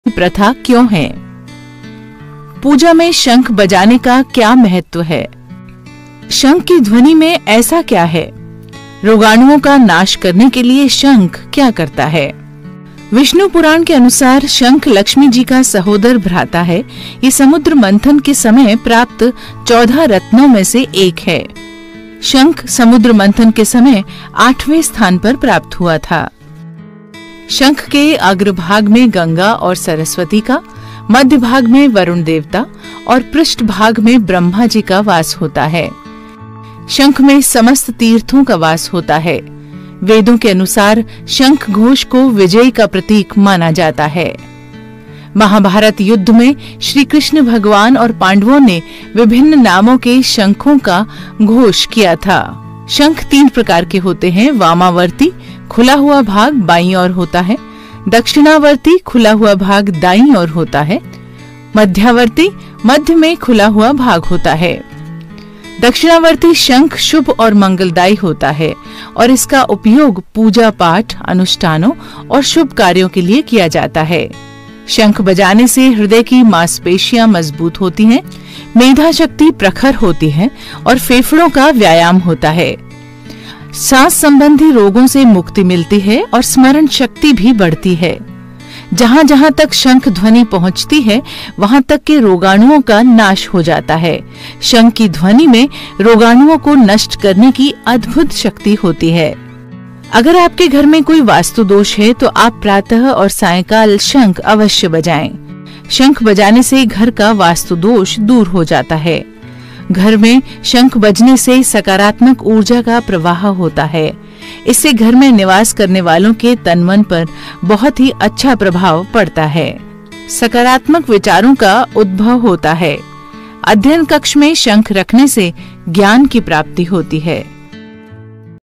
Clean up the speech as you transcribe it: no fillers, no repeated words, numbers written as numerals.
प्रथा क्यों है? पूजा में शंख बजाने का क्या महत्व है? शंख की ध्वनि में ऐसा क्या है? रोगाणुओं का नाश करने के लिए शंख क्या करता है? विष्णु पुराण के अनुसार शंख लक्ष्मी जी का सहोदर भ्राता है। ये समुद्र मंथन के समय प्राप्त 14 रत्नों में से एक है। शंख समुद्र मंथन के समय 8वें स्थान पर प्राप्त हुआ था। शंख के अग्रभाग में गंगा और सरस्वती का, मध्य भाग में वरुण देवता और पृष्ठ भाग में ब्रह्मा जी का वास होता है। शंख में समस्त तीर्थों का वास होता है। वेदों के अनुसार शंख घोष को विजय का प्रतीक माना जाता है। महाभारत युद्ध में श्री कृष्ण भगवान और पांडवों ने विभिन्न नामों के शंखों का घोष किया था। शंख 3 प्रकार के होते हैं। वामावर्ती, खुला हुआ भाग बाईं ओर होता है। दक्षिणावर्ती, खुला हुआ भाग दाईं ओर होता है। मध्यावर्ती, मध्य में खुला हुआ भाग होता है। दक्षिणावर्ती शंख शुभ और मंगलदायी होता है और इसका उपयोग पूजा पाठ, अनुष्ठानों और शुभ कार्यों के लिए किया जाता है। शंख बजाने से हृदय की मांसपेशियां मजबूत होती हैं, मेधा शक्ति प्रखर होती है और फेफड़ों का व्यायाम होता है। सांस संबंधी रोगों से मुक्ति मिलती है और स्मरण शक्ति भी बढ़ती है। जहां जहां तक शंख ध्वनि पहुंचती है, वहां तक के रोगाणुओं का नाश हो जाता है। शंख की ध्वनि में रोगाणुओं को नष्ट करने की अद्भुत शक्ति होती है। अगर आपके घर में कोई वास्तु दोष है तो आप प्रातः और सायंकाल शंख अवश्य बजाएं। शंख बजाने से घर का वास्तु दोष दूर हो जाता है। घर में शंख बजने से सकारात्मक ऊर्जा का प्रवाह होता है। इससे घर में निवास करने वालों के तन मन पर बहुत ही अच्छा प्रभाव पड़ता है। सकारात्मक विचारों का उद्भव होता है। अध्ययन कक्ष में शंख रखने से ज्ञान की प्राप्ति होती है।